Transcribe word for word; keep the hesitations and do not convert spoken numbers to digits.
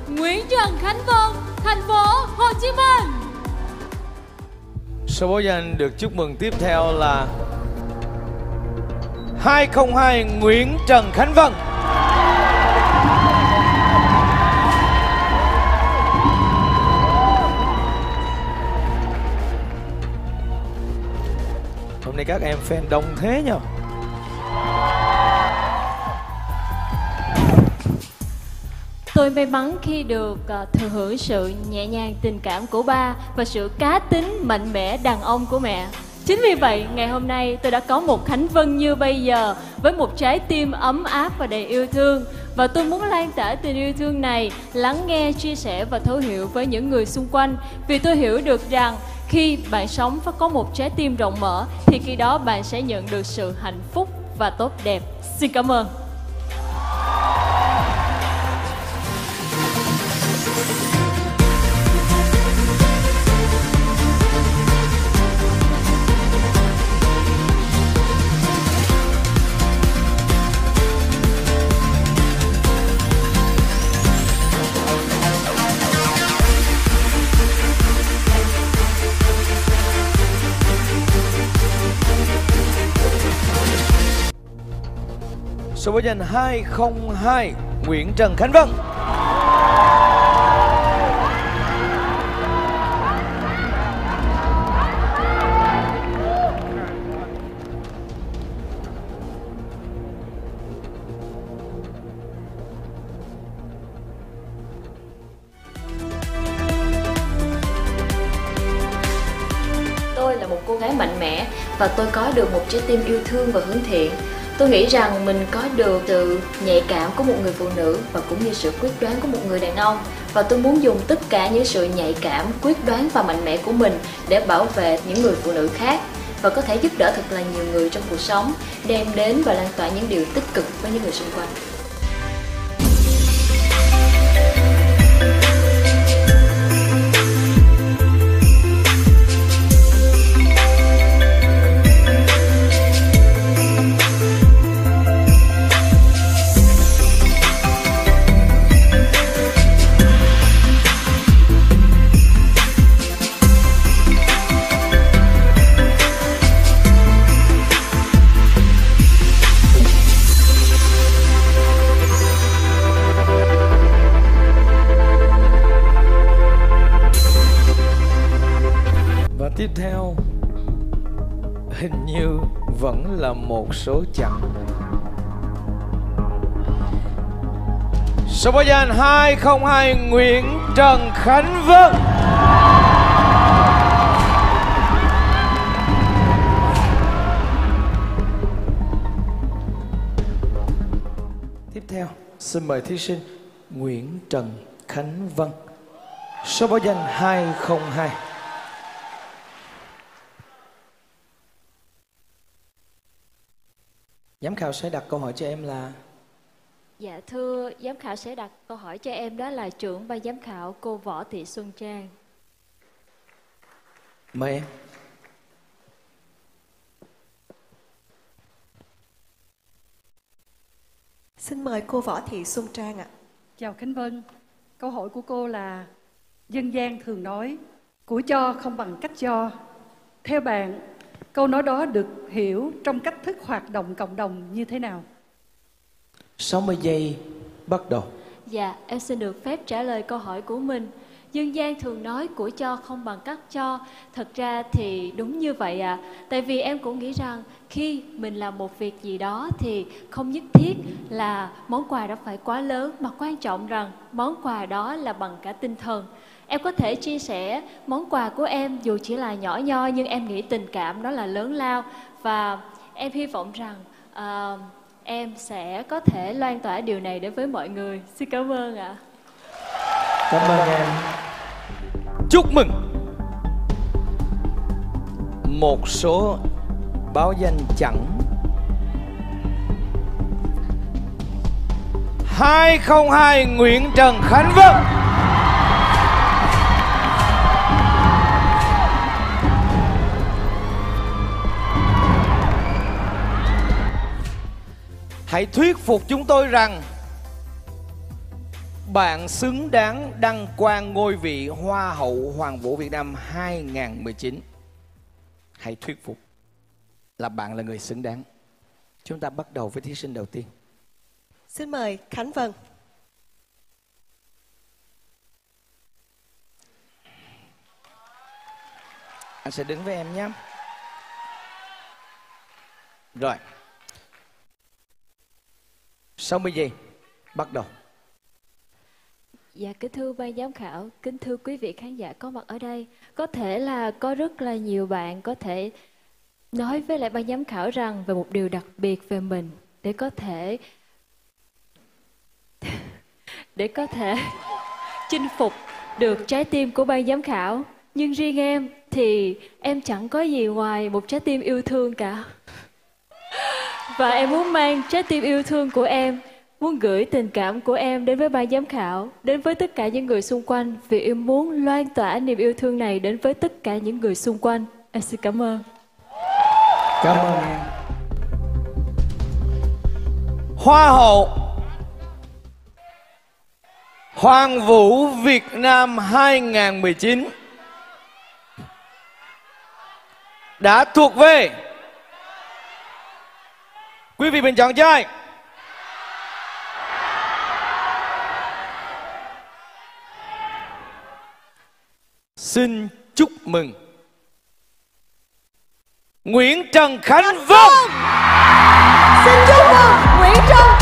Nguyễn Trần Khánh Vân, thành phố Hồ Chí Minh. Số báo danh được chúc mừng tiếp theo là hai không hai Nguyễn Trần Khánh Vân. Hôm nay các em fan đông thế nhờ. Tôi may mắn khi được uh, thừa hưởng sự nhẹ nhàng tình cảm của ba và sự cá tính mạnh mẽ đàn ông của mẹ. Chính vì vậy, ngày hôm nay tôi đã có một Khánh Vân như bây giờ với một trái tim ấm áp và đầy yêu thương. Và tôi muốn lan tỏa tình yêu thương này, lắng nghe, chia sẻ và thấu hiểu với những người xung quanh. Vì tôi hiểu được rằng khi bạn sống và có một trái tim rộng mở thì khi đó bạn sẽ nhận được sự hạnh phúc và tốt đẹp. Xin cảm ơn. Số báo danh hai không hai Nguyễn Trần Khánh Vân. Tôi là một cô gái mạnh mẽ và tôi có được một trái tim yêu thương và hướng thiện. Tôi nghĩ rằng mình có được sự nhạy cảm của một người phụ nữ và cũng như sự quyết đoán của một người đàn ông. Và tôi muốn dùng tất cả những sự nhạy cảm, quyết đoán và mạnh mẽ của mình để bảo vệ những người phụ nữ khác và có thể giúp đỡ thật là nhiều người trong cuộc sống, đem đến và lan tỏa những điều tích cực với những người xung quanh. Tiếp theo hình như vẫn là một số chẵn. Số báo danh hai không hai Nguyễn Trần Khánh Vân. Tiếp theo xin mời thí sinh Nguyễn Trần Khánh Vân. Số báo danh hai không hai. Giám khảo sẽ đặt câu hỏi cho em là... Dạ thưa giám khảo sẽ đặt câu hỏi cho em đó là trưởng ban giám khảo cô Võ Thị Xuân Trang. Mời em. Xin mời cô Võ Thị Xuân Trang ạ. Chào Khánh Vân. Câu hỏi của cô là dân gian thường nói của cho không bằng cách cho. Theo bạn, câu nói đó được hiểu trong cách thức hoạt động cộng đồng như thế nào? sáu mươi giây bắt đầu. Dạ, em xin được phép trả lời câu hỏi của mình. Dân gian thường nói của cho không bằng cách cho. Thật ra thì đúng như vậy ạ. À. Tại vì em cũng nghĩ rằng khi mình làm một việc gì đó thì không nhất thiết là món quà đó phải quá lớn, mà quan trọng rằng món quà đó là bằng cả tinh thần. Em có thể chia sẻ món quà của em dù chỉ là nhỏ nho, nhưng em nghĩ tình cảm đó là lớn lao. Và em hy vọng rằng uh, em sẽ có thể loan tỏa điều này đến với mọi người. Xin cảm ơn ạ. Cảm ơn em. Chúc mừng. Một số báo danh chẵn. hai không hai Nguyễn Trần Khánh Vân. Hãy thuyết phục chúng tôi rằng bạn xứng đáng đăng quang ngôi vị Hoa hậu Hoàng vũ Việt Nam hai không một chín. Hãy thuyết phục là bạn là người xứng đáng. Chúng ta bắt đầu với thí sinh đầu tiên. Xin mời Khánh Vân. Anh sẽ đứng với em nhé. Rồi, sáu mươi giây, bắt đầu. Dạ, kính thưa ban giám khảo, kính thưa quý vị khán giả có mặt ở đây. Có thể là có rất là nhiều bạn có thể nói với lại ban giám khảo rằng về một điều đặc biệt về mình để có thể để có thể chinh phục được trái tim của ban giám khảo. Nhưng riêng em thì em chẳng có gì ngoài một trái tim yêu thương cả. Và em muốn mang trái tim yêu thương của em, muốn gửi tình cảm của em đến với ban giám khảo, đến với tất cả những người xung quanh, vì em muốn loan tỏa niềm yêu thương này đến với tất cả những người xung quanh. Em xin cảm ơn. Cảm ơn em. Hoa hậu Hoàng vũ Việt Nam hai không một chín đã thuộc về quý vị bình chọn cho ai? Xin chúc mừng Nguyễn Trần Khánh Vân. Xin chúc mừng Nguyễn Trần